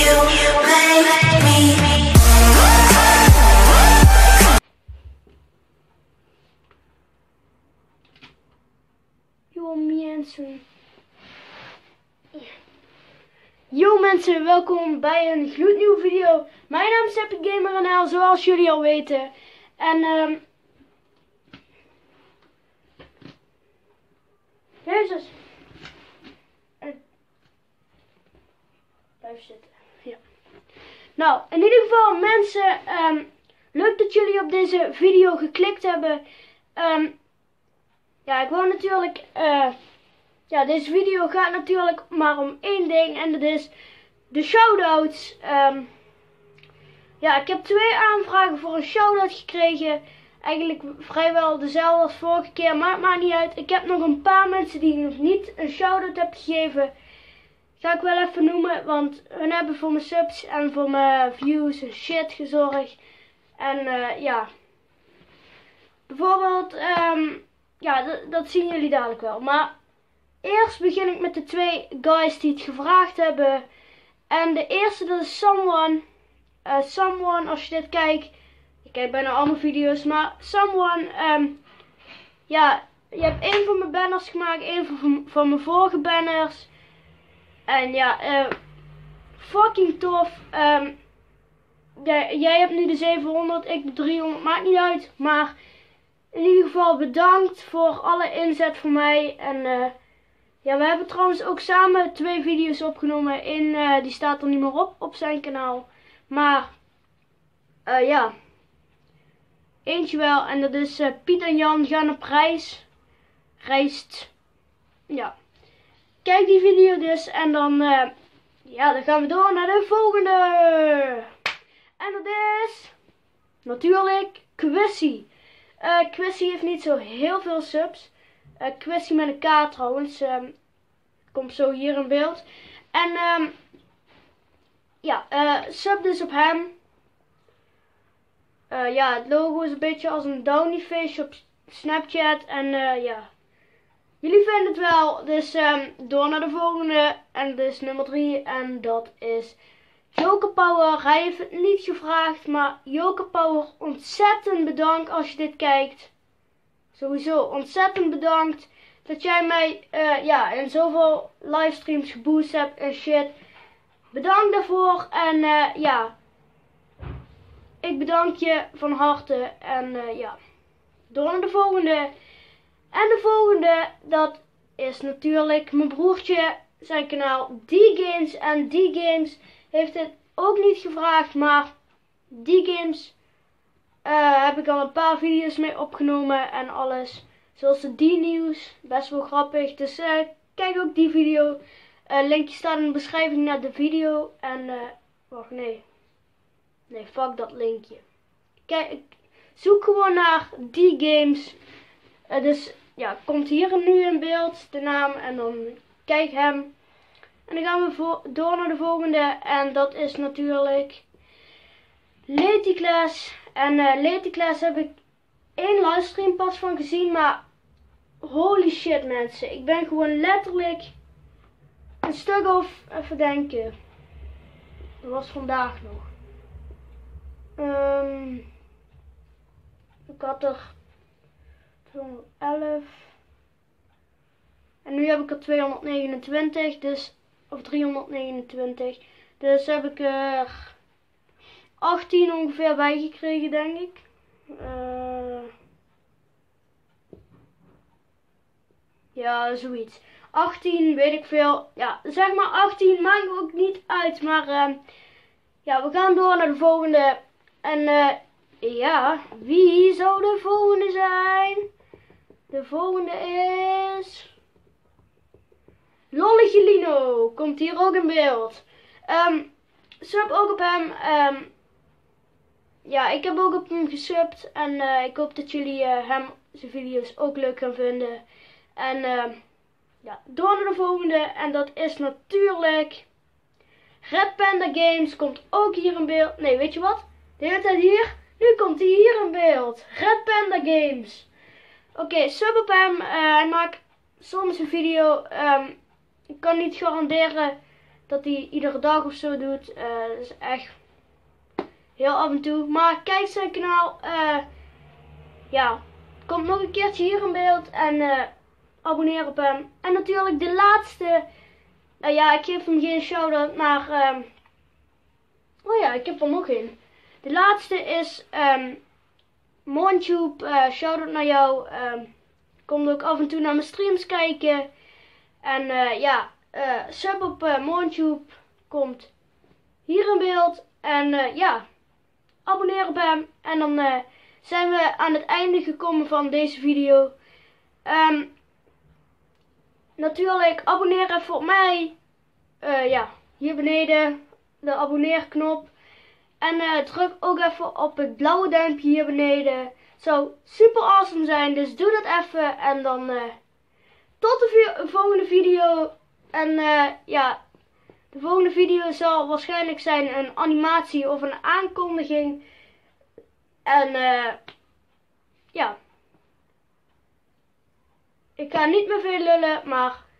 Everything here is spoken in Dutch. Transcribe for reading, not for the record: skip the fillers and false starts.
Yo mensen, welkom bij een gloednieuwe video. Mijn naam is Epic Gamer NL, zoals jullie al weten. En Jezus. Blijf zitten. Ja. Nou, in ieder geval mensen, leuk dat jullie op deze video geklikt hebben. Ja, ik wou natuurlijk, ja, deze video gaat natuurlijk maar om één ding en dat is de shoutouts. Ja, ik heb 2 aanvragen voor een shoutout gekregen. Eigenlijk vrijwel dezelfde als vorige keer, maar het maakt niet uit. Ik heb nog een paar mensen die nog niet een shoutout heb gegeven. Ga ik wel even noemen, want hun hebben voor mijn subs en voor mijn views en shit gezorgd. En ja, bijvoorbeeld, ja, dat zien jullie dadelijk wel. Maar eerst begin ik met de 2 guys die het gevraagd hebben. En de eerste, dat is Someone. Someone, als je dit kijkt. Ik kijk bijna allemaal video's, maar Someone. Ja, je hebt 1 van mijn banners gemaakt, 1 van mijn vorige banners. En ja, fucking tof. Jij hebt nu de 700, ik de 300, maakt niet uit. Maar in ieder geval bedankt voor alle inzet voor mij. En ja, we hebben trouwens ook samen 2 video's opgenomen. Eén die staat er niet meer op zijn kanaal. Maar ja, eentje wel. En dat is Piet en Jan gaan op reist. Ja, kijk die video dus. En dan, ja, dan gaan we door naar de volgende. En dat is natuurlijk Quissy. Quissy heeft niet zo heel veel subs. Quissy met een K trouwens. Komt zo hier in beeld. En ja, sub dus op hem. Ja, het logo is een beetje als een downy face op Snapchat. En ja, jullie vinden het wel. Dus door naar de volgende. En dat is nummer 3. En dat is Joker Power. Hij heeft het niet gevraagd. Maar Joker Power, ontzettend bedankt als je dit kijkt. Sowieso ontzettend bedankt. Dat jij mij ja, in zoveel livestreams geboost hebt en shit. Bedankt daarvoor. En ja, ik bedank je van harte. En ja, door naar de volgende. En de volgende, dat is natuurlijk mijn broertje. Zijn kanaal D-Games. En D-Games heeft het ook niet gevraagd. Maar D-Games heb ik al een paar video's mee opgenomen en alles. Zoals de D-nieuws. Best wel grappig. Dus kijk ook die video. Linkje staat in de beschrijving naar de video. En wacht, nee. Nee, fuck dat linkje. Kijk, zoek gewoon naar D-Games. Dus ja, komt hier nu in beeld de naam. En dan kijk hem. En dan gaan we door naar de volgende. En dat is natuurlijk Leticlass. En Leticlass heb ik 1 livestream pas van gezien. Maar holy shit mensen. Ik ben gewoon letterlijk een stuk of, even denken. Dat was vandaag nog. Ik had er 211. En nu heb ik er 229. Dus, of 329. Dus heb ik er 18 ongeveer bij gekregen, denk ik. Ja, zoiets. 18, weet ik veel. Ja, zeg maar 18, maakt ook niet uit. Maar ja, we gaan door naar de volgende. En ja, wie zou de volgende zijn? De volgende is Lolligelino. Komt hier ook in beeld. Sub ook op hem. Ja, ik heb ook op hem gesubt. En ik hoop dat jullie hem zijn video's ook leuk gaan vinden. En ja, door naar de volgende. En dat is natuurlijk Red Panda Games. Komt ook hier in beeld. Nee, weet je wat? De hele tijd hier. Nu komt hij hier in beeld. Red Panda Games. Oké, sub op hem. Hij maakt soms een video. Ik kan niet garanderen dat hij iedere dag of zo doet. Dat is echt heel af en toe. Maar kijk zijn kanaal. Ja, komt nog een keertje hier in beeld. En abonneer op hem. En natuurlijk de laatste. Ja, ik geef hem geen shout-out, maar... oh ja, ik heb er nog een. De laatste is... Moontube, shout-out naar jou. Komt ook af en toe naar mijn streams kijken. En ja, sub op Moontube komt hier in beeld. En ja, abonneer op hem. En dan zijn we aan het einde gekomen van deze video. Natuurlijk, abonneer even op mij. Ja, hier beneden de abonneerknop. En druk ook even op het blauwe duimpje hier beneden. Het zou super awesome zijn, dus doe dat even. En dan tot de volgende video. En ja, de volgende video zal waarschijnlijk zijn een animatie of een aankondiging. En ja, ik ga niet meer veel lullen, maar